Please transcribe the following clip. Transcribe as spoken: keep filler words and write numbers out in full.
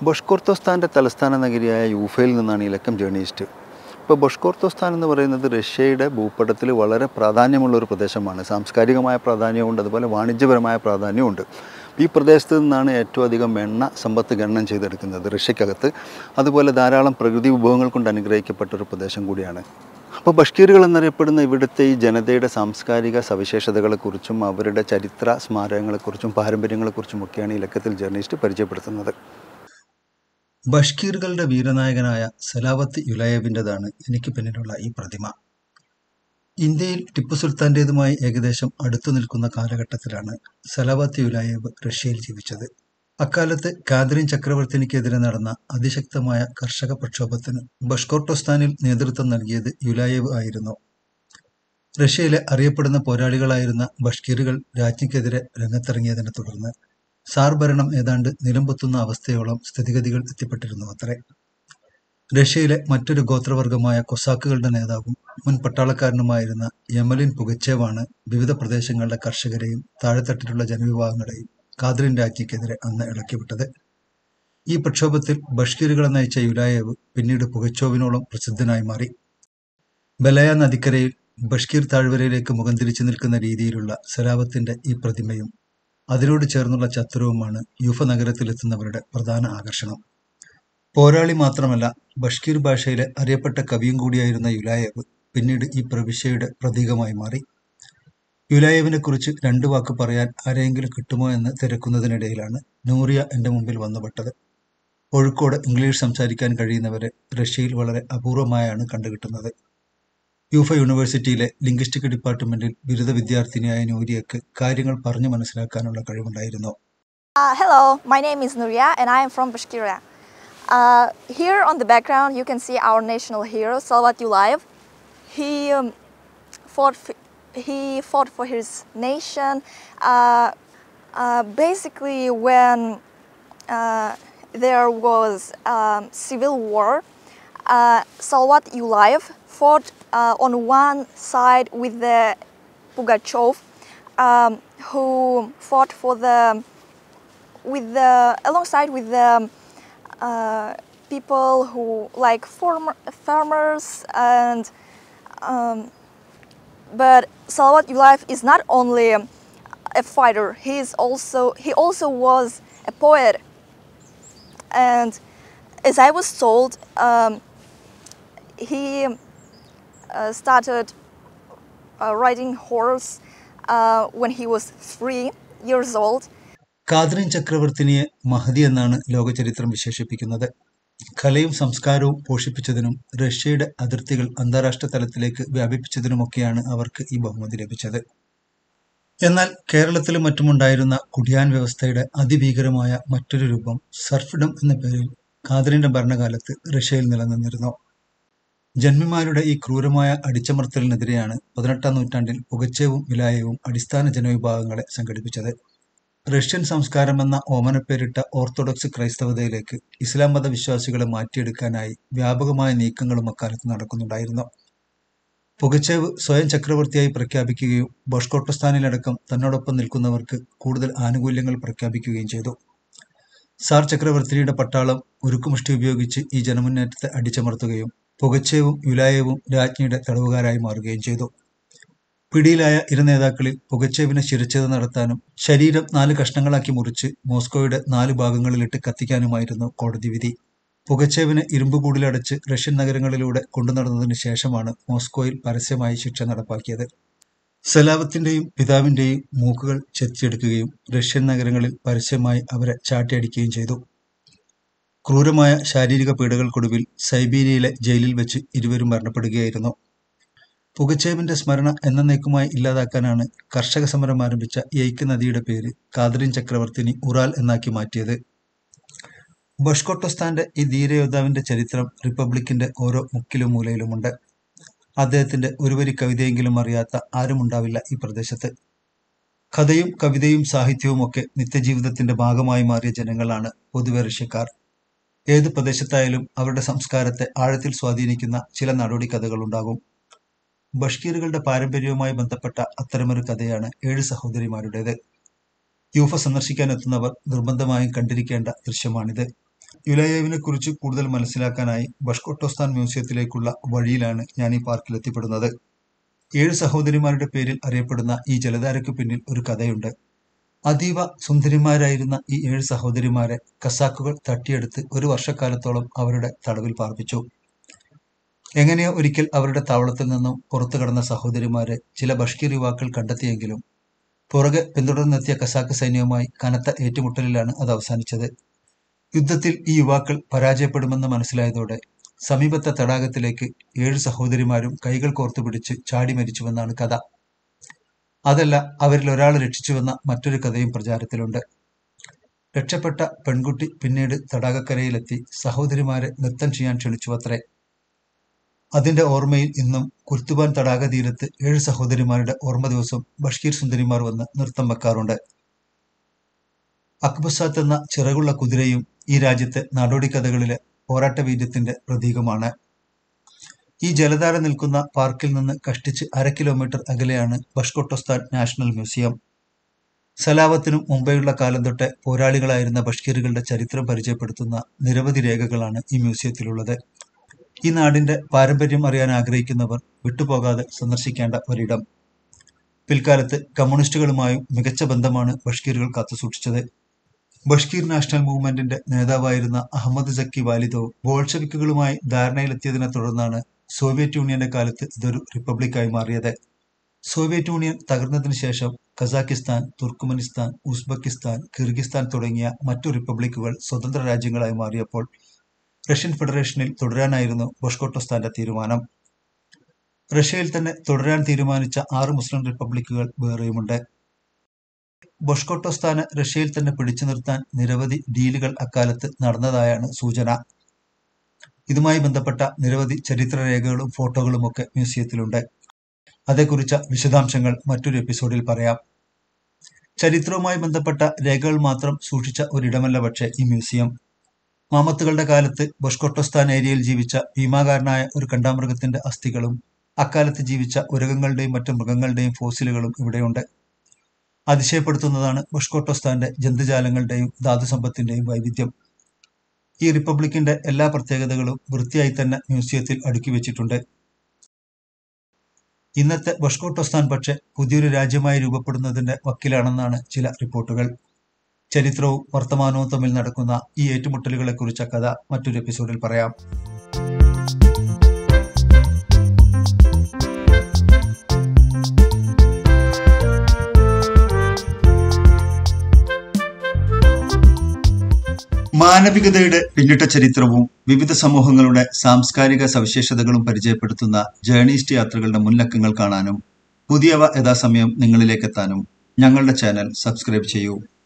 ബഷ്കോർത്തോസ്ഥാൻ്റെ തലസ്ഥാന നഗരിയായ യൂഫയിൽ നിന്നാണ് ഈ ലക്കം ജേർണിയിസ്റ്റ്. ഇപ്പോൾ ബഷ്കോർത്തോസ്ഥാൻ എന്ന് പറയുന്നത് റഷ്യയുടെ ഭൂപടത്തിൽ വളരെ പ്രാധാന്യമുള്ള ഒരു പ്രദേശമാണ്. സാംസ്കാരികമായ പ്രാധാന്യമുണ്ട്, അതുപോലെ വാണിജ്യപരമായ പ്രാധാന്യമുണ്ട്. ഈ പ്രദേശത്ത് നിന്നാണ് ഏറ്റവും അധികം എണ്ണ സമ്പത്ത് ഖനനം ചെയ്തെടുക്കുന്നത് റഷ്യക്കകത്ത്. അതുപോലെ ധാരാളം പ്രകൃതി വിഭവങ്ങൾ കൊണ്ട് അനുഗ്രഹിക്കപ്പെട്ട ഒരു പ്രദേശം കൂടിയാണ്. അപ്പോൾ ബഷ്കീറുകൾ എന്നറിയപ്പെടുന്ന ഇവിടുത്തെ ഈ ജനതയുടെ സാംസ്കാരിക സവിശേഷതകളെക്കുറിച്ചും അവരുടെ ചരിത്ര സ്മാരകങ്ങളെക്കുറിച്ചും പാരമ്പര്യങ്ങളെക്കുറിച്ചുമൊക്കെയാണ് ഈ ലക്കത്തിൽ ജേർണിയിസ്റ്റ് പരിചയപ്പെടുത്തുന്നത്. ബഷ്കീറുകളുടെ വീരനായകനായ സലാവത്ത് യുലായേവിൻ്റെതാണ് എനിക്ക് പിന്നിലുള്ള ഈ പ്രതിമ. ഇന്ത്യയിൽ ടിപ്പു സുൽത്താൻ്റേതുമായി ഏകദേശം അടുത്തു നിൽക്കുന്ന കാലഘട്ടത്തിലാണ് സലാവത്ത് യുലായേവ് റഷ്യയിൽ ജീവിച്ചത്. അക്കാലത്ത് കാതറിൻ ചക്രവർത്തിനിക്കെതിരെ നടന്ന അതിശക്തമായ കർഷക പ്രക്ഷോഭത്തിന് ബഷ്കോർട്ടോസ്ഥാനിൽ നേതൃത്വം നൽകിയത് യുലായേവ് ആയിരുന്നു. റഷ്യയിലെ അറിയപ്പെടുന്ന പോരാളികളായിരുന്ന ബഷ്കീറുകൾ രാജ്ഞിക്കെതിരെ രംഗത്തിറങ്ങിയതിനെ തുടർന്ന് സാർ ഭരണം ഏതാണ്ട് നിലംപൊത്തുന്ന അവസ്ഥയോളം സ്ഥിതിഗതികൾ എത്തിപ്പെട്ടിരുന്നു അത്രേ. റഷ്യയിലെ മറ്റൊരു ഗോത്രവർഗമായ കൊസാക്കുകളുടെ നേതാവും മുൻ പട്ടാളക്കാരനുമായിരുന്ന യമലിൻ പുഗച്ചേവാണ് വിവിധ പ്രദേശങ്ങളിലെ കർഷകരെയും താഴെത്തട്ടിലുള്ള ജനവിഭാഗങ്ങളെയും കാതറിൻ രാജ്ഞിക്കെതിരെ അന്ന് ഇളക്കിവിട്ടത്. ഈ പ്രക്ഷോഭത്തിൽ ബഷ്കീറുകളെ നയിച്ച യുലായേവ് പിന്നീട് പുഗച്ചോവിനോളം പ്രസിദ്ധനായി മാറി. ബലയ നദിക്കരയിൽ ബഷ്കീർ താഴ്വരയിലേക്ക് മുഖം തിരിച്ചു നിൽക്കുന്ന രീതിയിലുള്ള സലാവത്തിന്റെ ഈ പ്രതിമയും അതിനോട് ചേർന്നുള്ള ചത്തുരവുമാണ് യൂഫ നഗരത്തിലെത്തുന്നവരുടെ പ്രധാന ആകർഷണം. പോരാളി മാത്രമല്ല, ബഷ്കീർ ഭാഷയിലെ അറിയപ്പെട്ട കവിയും കൂടിയായിരുന്ന യുലായേവ് പിന്നീട് ഈ പ്രവിശ്യയുടെ പ്രതീകമായി മാറി. യുലായേവിനെ കുറിച്ച് രണ്ടു വാക്ക് പറയാൻ ആരെങ്കിലും കിട്ടുമോ എന്ന് തിരക്കുന്നതിനിടയിലാണ് നൂറിയ എൻ്റെ മുമ്പിൽ വന്നുപെട്ടത്. കോഴിക്കോട് ഇംഗ്ലീഷ് സംസാരിക്കാൻ കഴിയുന്നവരെ റഷ്യയിൽ വളരെ അപൂർവമായാണ് കണ്ടുകിട്ടുന്നത്. യൂഫ യൂണിവേഴ്സിറ്റിയിലെ ലിംഗ്വിസ്റ്റിക് ഡിപ്പാർട്ട്മെന്റിൽ ബിരുദ വിദ്യാർത്ഥിനിയായ നൂരിയക്ക് കാര്യങ്ങൾ പറഞ്ഞു മനസ്സിലാക്കാനുള്ള കഴിവുണ്ടായിരുന്നു. Uh, hello, my name is Nuria and I am from Bashkiria. Uh, here on the background you can see our national hero Salvat Yulayev. He um, fought f- he fought for his nation. Uh, uh, basically, when uh, there was um, civil war, uh, Salvat Yulayev fought uh, on one side with the Pugachev, um, who fought for the with the alongside with the uh, people who like farmer, farmers and um, but Salvat Yulayev is not only a fighter, he is also he also was a poet. And as I was told, um, he uh, started uh, riding horse uh, when he was three years old. Catherine ചക്രവർത്തിനിയെ മഹദി എന്നാണ് ലോകചരിത്രം വിശേഷിപ്പിക്കുന്നത്. കലയും സംസ്കാരവും പോഷിപ്പിച്ചതിനും റഷ്യയുടെ അതിർത്തികൾ അന്താരാഷ്ട്ര തലത്തിലേക്ക് വ്യാപിപ്പിച്ചതിനുമൊക്കെയാണ് അവർക്ക് ഈ ബഹുമതി ലഭിച്ചത്. എന്നാൽ കേരളത്തിലും മറ്റുമുണ്ടായിരുന്ന കുടിയാൻ വ്യവസ്ഥയുടെ അതിഭീകരമായ മറ്റൊരു രൂപം സർഫ്ഡം എന്ന പേരിൽ കാതറിന്റെ ഭരണകാലത്ത് റഷ്യയിൽ നിലനിന്നിരുന്നു. ജന്മിമാരുടെ ഈ ക്രൂരമായ അടിച്ചമർത്തലിനെതിരെയാണ് പതിനെട്ടാം നൂറ്റാണ്ടിൽ പുഗച്ചേവും യുലായേവും അടിസ്ഥാന ജനവിഭാഗങ്ങളെ സംഘടിപ്പിച്ചത്. റഷ്യൻ സംസ്കാരമെന്ന ഓമനപ്പേരിട്ട ഓർത്തഡോക്സ് ക്രൈസ്തവതയിലേക്ക് ഇസ്ലാം മത വിശ്വാസികളെ മാറ്റിയെടുക്കാനായി വ്യാപകമായ നീക്കങ്ങളും അക്കാലത്ത് നടക്കുന്നുണ്ടായിരുന്നു. പുഗച്ചേവ് സ്വയം ചക്രവർത്തിയായി പ്രഖ്യാപിക്കുകയും ബഷ്കോർട്ടോസ്ഥാനിലടക്കം തന്നോടൊപ്പം നിൽക്കുന്നവർക്ക് കൂടുതൽ ആനുകൂല്യങ്ങൾ പ്രഖ്യാപിക്കുകയും ചെയ്തു. സാർ ചക്രവർത്തിനിയുടെ പട്ടാളം ഉരുക്കുമുഷ്ടി ഉപയോഗിച്ച് ഈ ജനമുന്നേറ്റത്തെ അടിച്ചമർത്തുകയും പുഗച്ചേവും യുലായേവും രാജ്ഞിയുടെ തടവുകാരായി മാറുകയും ചെയ്തു. പിടിയിലായ ഇരു നേതാക്കളിൽ പുഗച്ചേവിനെ ശിരച്ഛേദ നടത്താനും ശരീരം നാല് കഷ്ണങ്ങളാക്കി മുറിച്ച് മോസ്കോയുടെ നാല് ഭാഗങ്ങളിലിട്ട് കത്തിക്കാനുമായിരുന്നു കോടതി വിധി. പുഗച്ചേവിനെ ഇരുമ്പുകൂടിലടച്ച് റഷ്യൻ നഗരങ്ങളിലൂടെ കൊണ്ടുനടന്നതിന് ശേഷമാണ് മോസ്കോയിൽ പരസ്യമായി ശിക്ഷ നടപ്പാക്കിയത്. സലാവത്തിന്റെയും പിതാവിന്റെയും മൂക്കുകൾ ചെത്തിയെടുക്കുകയും റഷ്യൻ നഗരങ്ങളിൽ പരസ്യമായി അവരെ ചാട്ടിയടിക്കുകയും ചെയ്തു. ക്രൂരമായ ശാരീരിക പീഡകൾക്കൊടുവിൽ സൈബീരിയയിലെ ജയിലിൽ വെച്ച് ഇരുവരും മരണപ്പെടുകയായിരുന്നു. പുഗച്ചേവിന്റെ സ്മരണ എന്നേക്കുമായി ഇല്ലാതാക്കാനാണ് കർഷക സമരം ആരംഭിച്ച യെയ്ക്ക് നദിയുടെ പേര് കാതറിൻ ചക്രവർത്തിനി ഉറാൽ എന്നാക്കി മാറ്റിയത്. ബഷ്കോർട്ടോസ്ഥാന്റെ ഈ ധീരയോദ്ധാവിന്റെ ചരിത്രം റിപ്പബ്ലിക്കിന്റെ ഓരോ മുക്കിലും മൂലയിലുമുണ്ട്. അദ്ദേഹത്തിന്റെ ഒരു വരി കവിതയെങ്കിലും അറിയാത്ത ആരുമുണ്ടാവില്ല ഈ പ്രദേശത്ത്. കഥയും കവിതയും സാഹിത്യവും ഒക്കെ നിത്യജീവിതത്തിന്റെ ഭാഗമായി മാറിയ ജനങ്ങളാണ് പൊതുവെ റഷ്യക്കാർ. ഏത് പ്രദേശത്തായാലും അവരുടെ സംസ്കാരത്തെ ആഴത്തിൽ സ്വാധീനിക്കുന്ന ചില നാടോടി കഥകളുണ്ടാകും. ബഷ്കീറുകളുടെ പാരമ്പര്യവുമായി ബന്ധപ്പെട്ട അത്തരമൊരു കഥയാണ് ഏഴ് സഹോദരിമാരുടേത്. യൂഫ സന്ദർശിക്കാനെത്തുന്നവർ നിർബന്ധമായും കണ്ടിരിക്കേണ്ട ദൃശ്യമാണിത്. യുലയേവിനെ കുറിച്ച് കൂടുതൽ മനസ്സിലാക്കാനായി ബഷ്കൊട്ടോസ്ഥാൻ മ്യൂസിയത്തിലേക്കുള്ള വഴിയിലാണ് ഞാൻ ഈ പാർക്കിൽ എത്തിപ്പെടുന്നത്. ഏഴ് സഹോദരിമാരുടെ പേരിൽ അറിയപ്പെടുന്ന ഈ ജലധാരയ്ക്ക് പിന്നിൽ ഒരു കഥയുണ്ട്. അതീവ സുന്ദരിമാരായിരുന്ന ഈ ഏഴ് സഹോദരിമാരെ കസാക്കുകൾ തട്ടിയെടുത്ത് ഒരു വർഷക്കാലത്തോളം അവരുടെ തടവിൽ പാർപ്പിച്ചു. എങ്ങനെയോ ഒരിക്കൽ അവരുടെ താവളത്തിൽ നിന്നും പുറത്തു കടന്ന സഹോദരിമാരെ ചില ബഷ്കീർ യുവാക്കൾ കണ്ടെത്തിയെങ്കിലും പുറകെ പിന്തുടർന്നെത്തിയ കസാക്ക് സൈന്യവുമായി കനത്ത ഏറ്റുമുട്ടലിലാണ് അത് അവസാനിച്ചത്. യുദ്ധത്തിൽ ഈ യുവാക്കൾ പരാജയപ്പെടുമെന്ന് മനസ്സിലായതോടെ സമീപത്തെ തടാകത്തിലേക്ക് ഏഴ് സഹോദരിമാരും കൈകൾ കോർത്തുപിടിച്ച് ചാടി മരിച്ചുവെന്നാണ് കഥ. അതല്ല, അവരിൽ ഒരാളെ രക്ഷിച്ചുവെന്ന മറ്റൊരു കഥയും പ്രചാരത്തിലുണ്ട്. രക്ഷപ്പെട്ട പെൺകുട്ടി പിന്നീട് തടാകക്കരയിലെത്തി സഹോദരിമാരെ നൃത്തം ചെയ്യാൻ ക്ഷണിച്ചുവത്രേ. അതിന്റെ ഓർമ്മയിൽ ഇന്നും കുർത്തുബാൻ തടാക തീരത്ത് ഏഴ് സഹോദരിമാരുടെ ഓർമ്മ ദിവസം ബഷ്കീർ സുന്ദരിമാർ വന്ന് നൃത്തം വെക്കാറുണ്ട്. അക്ബസാത്ത് എന്ന ചിറകുള്ള കുതിരയും ഈ രാജ്യത്തെ നാടോടി കഥകളിലെ പോരാട്ട വീര്യത്തിന്റെ പ്രതീകമാണ്. ഈ ജലധാര നിൽക്കുന്ന പാർക്കിൽ നിന്ന് കഷ്ടിച്ച് അര കിലോമീറ്റർ അകലെയാണ് ബഷ്കൊട്ടോസ്ഥാൻ നാഷണൽ മ്യൂസിയം. സലാവത്തിനും മുമ്പെയുള്ള കാലം തൊട്ട് പോരാളികളായിരുന്ന ബഷ്കീറുകളുടെ ചരിത്രം പരിചയപ്പെടുത്തുന്ന നിരവധി രേഖകളാണ് ഈ മ്യൂസിയത്തിലുള്ളത്. ഈ നാടിന്റെ പാരമ്പര്യം അറിയാൻ ആഗ്രഹിക്കുന്നവർ വിട്ടുപോകാതെ സന്ദർശിക്കേണ്ട ഒരിടം. പിൽക്കാലത്ത് കമ്മ്യൂണിസ്റ്റുകളുമായും മികച്ച ബന്ധമാണ് ബഷ്കീറുകൾ കാത്തുസൂക്ഷിച്ചത്. ബഷ്കീർ നാഷണൽ മൂവ്മെന്റിന്റെ നേതാവായിരുന്ന അഹമ്മദ് സക്കി വാലിദോവ് ബോൾഷെവിക്കുകളുമായി ധാരണയിലെത്തിയതിനെ തുടർന്നാണ് സോവിയറ്റ് യൂണിയന്റെ കാലത്ത് ഇതൊരു റിപ്പബ്ലിക്കായി മാറിയത്. സോവിയറ്റ് യൂണിയൻ തകർന്നതിനു ശേഷം കസാക്കിസ്ഥാൻ, തുർക്ക്മെനിസ്ഥാൻ, ഉസ്ബെക്കിസ്ഥാൻ, കിർഗിസ്ഥാൻ തുടങ്ങിയ മറ്റു റിപ്പബ്ലിക്കുകൾ സ്വതന്ത്ര രാജ്യങ്ങളായി മാറിയപ്പോൾ റഷ്യൻ ഫെഡറേഷനിൽ തുടരാനായിരുന്നു ബഷ്കൊട്ടോസ്ഥാന്റെ തീരുമാനം. റഷ്യയിൽ തന്നെ തുടരാൻ തീരുമാനിച്ച ആറ് മുസ്ലിം റിപ്പബ്ലിക്കുകൾ വേറെയുമുണ്ട്. ബഷ്കൊട്ടോസ്ഥാന് റഷ്യയിൽ തന്നെ പിടിച്ചു നിർത്താൻ നിരവധി ഡീലുകൾ അക്കാലത്ത് നടന്നതായാണ് സൂചന. ഇതുമായി ബന്ധപ്പെട്ട നിരവധി ചരിത്രരേഖകളും ഫോട്ടോകളും ഒക്കെ മ്യൂസിയത്തിലുണ്ട്. അതേക്കുറിച്ച വിശദാംശങ്ങൾ മറ്റൊരു എപ്പിസോഡിൽ പറയാം. ചരിത്രവുമായി ബന്ധപ്പെട്ട രേഖകൾ മാത്രം സൂക്ഷിച്ച ഒരിടമല്ല പക്ഷേ ഈ മ്യൂസിയം. മാമത്തുകളുടെ കാലത്ത് ബഷ്കൊട്ടോസ്ഥാൻ ഏരിയയിൽ ജീവിച്ച ഭീമാകാരനായ ഒരു കണ്ടാമൃഗത്തിന്റെ അസ്ഥികളും അക്കാലത്ത് ജീവിച്ച ഉരകങ്ങളുടെയും മറ്റു മൃഗങ്ങളുടെയും ഫോസിലുകളും ഇവിടെയുണ്ട്. അതിശയപ്പെടുത്തുന്നതാണ് ബഷ്കൊട്ടോസ്ഥാന്റെ ജന്തുജാലങ്ങളുടെയും ധാതുസമ്പത്തിന്റെയും വൈവിധ്യം. ഈ റിപ്പബ്ലിക്കിന്റെ എല്ലാ പ്രത്യേകതകളും വൃത്തിയായി തന്നെ മ്യൂസിയത്തിൽ അടുക്കി വെച്ചിട്ടുണ്ട്. ഇന്നത്തെ ബഷ്കൊട്ടോസ്ഥാൻ പക്ഷെ പുതിയൊരു രാജ്യമായി രൂപപ്പെടുന്നതിന്റെ വക്കിലാണെന്നാണ് ചില റിപ്പോർട്ടുകൾ. ചരിത്രവും വർത്തമാനവും തമ്മിൽ നടക്കുന്ന ഈ ഏറ്റുമുട്ടലുകളെ കുറിച്ച കഥ മറ്റൊരു എപ്പിസോഡിൽ പറയാം. മാനവികതയുടെ പിന്നിട്ട ചരിത്രവും വിവിധ സമൂഹങ്ങളുടെ സാംസ്കാരിക സവിശേഷതകളും പരിചയപ്പെടുത്തുന്ന ജേർണിസ്റ്റ് യാത്രകളുടെ മുൻലക്കങ്ങൾ കാണാനും പുതിയവ യഥാസമയം നിങ്ങളിലേക്കെത്താനും ഞങ്ങളുടെ ചാനൽ സബ്സ്ക്രൈബ് ചെയ്യൂ.